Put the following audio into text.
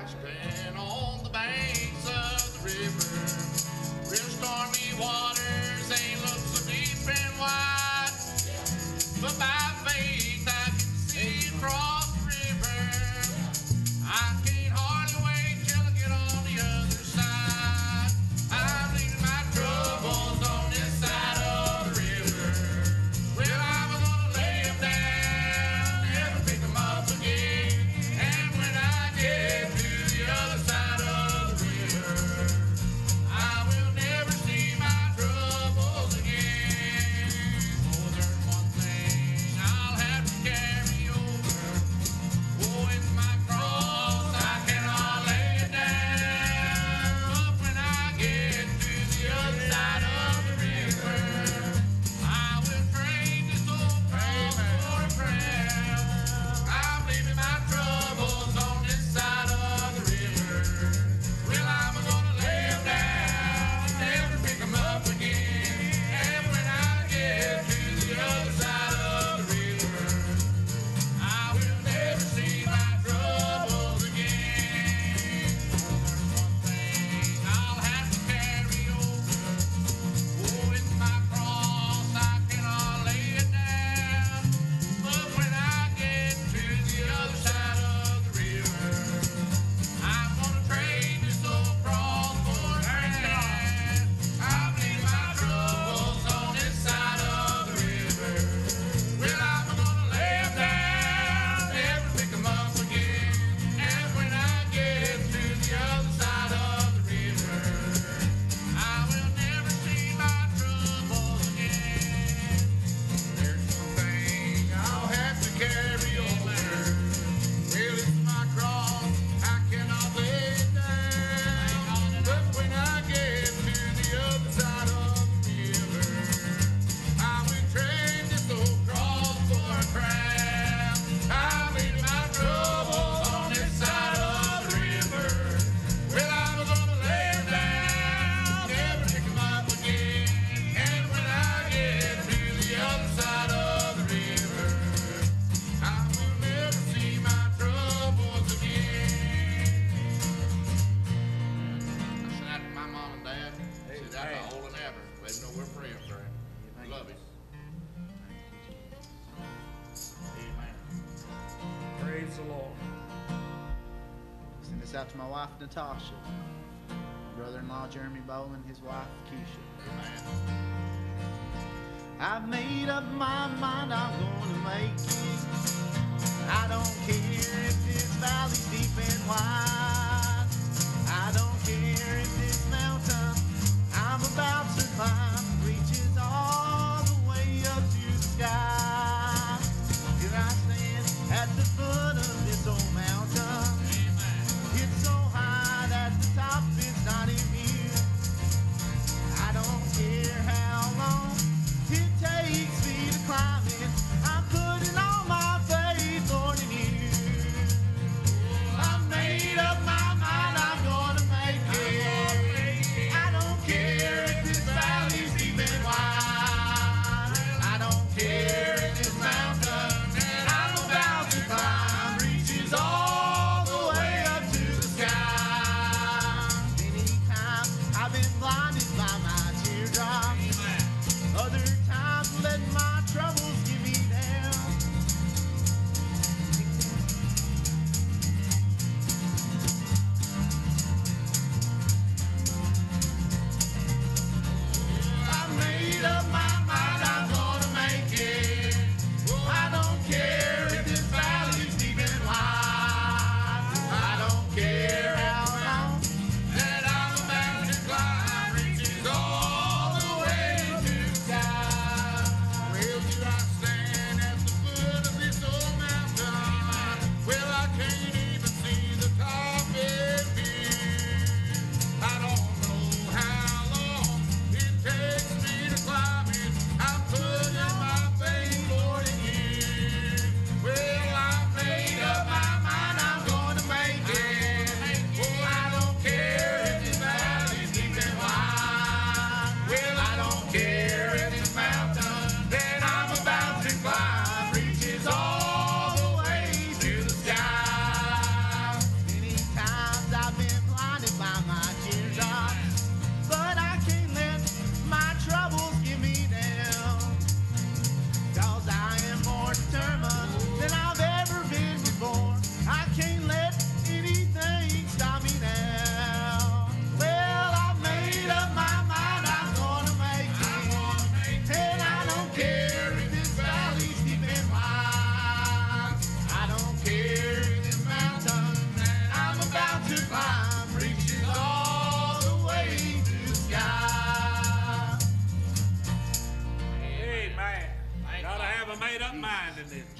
Stand on the banks of the river. Real stormy waters ain't look so deep and wide. But by faith I can see across the river. I can't hardly wait till I get on the other side. I'm leaving my troubles on this side of the river. Well, I'm gonna lay 'em down, never pick 'em up again. And when I get to the other side of the river, I will never see my troubles again. Oh, there's one thing I'll have to carry over. Oh, it's my cross, I cannot lay it down. But when I get to the other side of the river, I will trade this old cross for a crown. I'm leaving my troubles on this side of the river. Well, I'm gonna lay 'em down, never pick 'em up again. And when I get to the other side of the river, I will never see my troubles again. There's one thing I'll have to carry over. Oh, it's my cross, I cannot lay it down. But when I get to the other side of the river, I'm gonna trade this old cross for a crown. I'm leaving my troubles on this side of the river. Well, I'm gonna lay 'em down, never pick 'em up again. And when I get to the other side of the river, I will never see my troubles again. There's one thing I'll have to carry over. Well, it's my cross, I cannot lay it down. But when I get to the other side of the river, I will trade this old cross for a crown. I'm leaving my troubles on this side of the river. Well, I'm gonna lay 'em down, never pick 'em up again. And when I get to the other side of the river, I will never see my troubles again. I sent that to my mom and dad. Said that's older than ever. They know we're praying for him. Love him. Amen. Praise the Lord. Send this out to my wife Natasha, my brother-in-law Jeremy Boland, his wife Keisha. Amen. I've made up my mind I'm gonna make it. I don't care if this valley's deep and wide. I don't care if this mountain I'm about to climb reaches all the way up to the sky. Here I stand at the foot of this old mountain. It's so high that the top is not in view. I don't care how long it takes me to climb it. I'm putting all my faith, Lord, in you. I made up to climb reaches all the way to the sky. Amen. Gotta have a made-up mind in this.